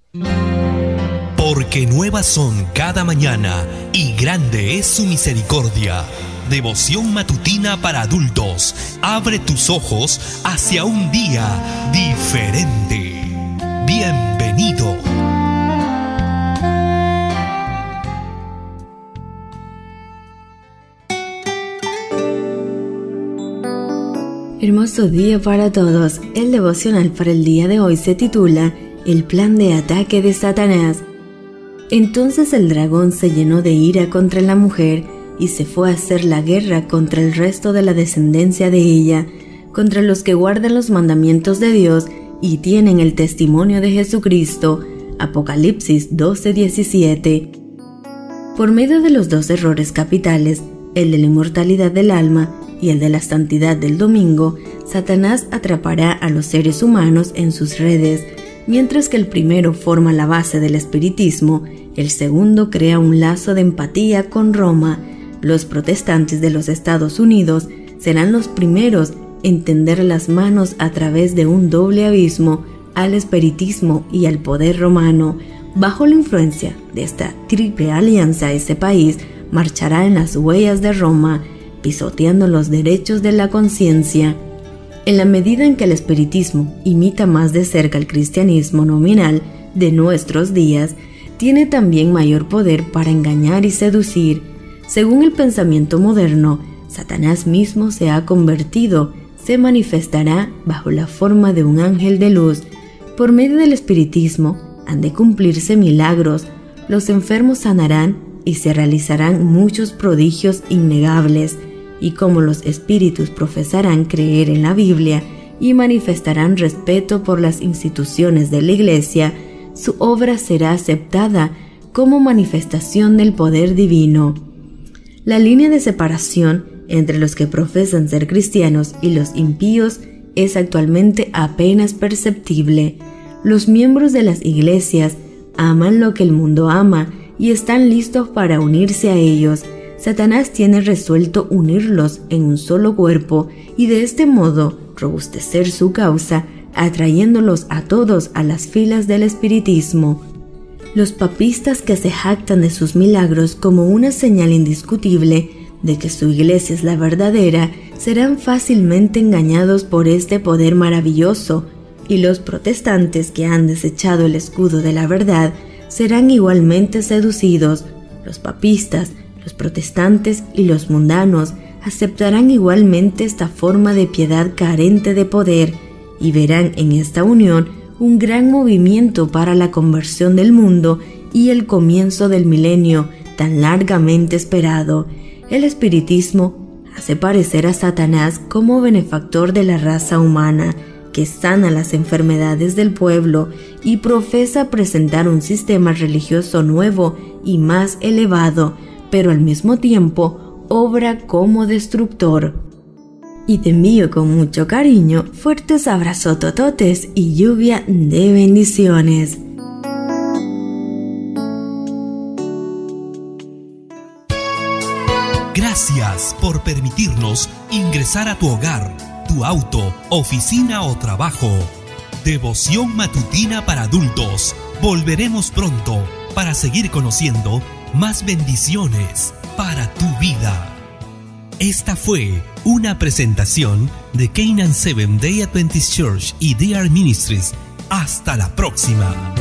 Porque nuevas son cada mañana y grande es su misericordia. Devoción matutina para adultos. Abre tus ojos hacia un día diferente. Bienvenido. Hermoso día para todos. El devocional para el día de hoy se titula El plan de ataque de Satanás. Entonces el dragón se llenó de ira contra la mujer y se fue a hacer la guerra contra el resto de la descendencia de ella, contra los que guardan los mandamientos de Dios y tienen el testimonio de Jesucristo. Apocalipsis 12:17. Por medio de los dos errores capitales, el de la inmortalidad del alma y el de la santidad del domingo, Satanás atrapará a los seres humanos en sus redes. Mientras que el primero forma la base del espiritismo, el segundo crea un lazo de empatía con Roma. Los protestantes de los Estados Unidos serán los primeros en tender las manos a través de un doble abismo al espiritismo y al poder romano. Bajo la influencia de esta triple alianza, ese país marchará en las huellas de Roma, pisoteando los derechos de la conciencia. En la medida en que el espiritismo imita más de cerca el cristianismo nominal de nuestros días, tiene también mayor poder para engañar y seducir. Según el pensamiento moderno, Satanás mismo se manifestará bajo la forma de un ángel de luz. Por medio del espiritismo han de cumplirse milagros, los enfermos sanarán y se realizarán muchos prodigios innegables. Y como los espíritus profesarán creer en la Biblia y manifestarán respeto por las instituciones de la Iglesia, su obra será aceptada como manifestación del poder divino. La línea de separación entre los que profesan ser cristianos y los impíos es actualmente apenas perceptible. Los miembros de las iglesias aman lo que el mundo ama y están listos para unirse a ellos. Satanás tiene resuelto unirlos en un solo cuerpo y de este modo robustecer su causa, atrayéndolos a todos a las filas del espiritismo. Los papistas que se jactan de sus milagros como una señal indiscutible de que su iglesia es la verdadera, serán fácilmente engañados por este poder maravilloso, y los protestantes que han desechado el escudo de la verdad serán igualmente seducidos. Los papistas, los protestantes y los mundanos aceptarán igualmente esta forma de piedad carente de poder y verán en esta unión un gran movimiento para la conversión del mundo y el comienzo del milenio tan largamente esperado. El espiritismo hace parecer a Satanás como benefactor de la raza humana, que sana las enfermedades del pueblo y profesa presentar un sistema religioso nuevo y más elevado, pero al mismo tiempo obra como destructor. Y te envío con mucho cariño fuertes abrazos tototes y lluvia de bendiciones. Gracias por permitirnos ingresar a tu hogar, tu auto, oficina o trabajo. Devoción matutina para adultos. Volveremos pronto para seguir conociendo más bendiciones para tu vida. Esta fue una presentación de Canaan Seventh Day Adventist Church y DR Ministries. Hasta la próxima.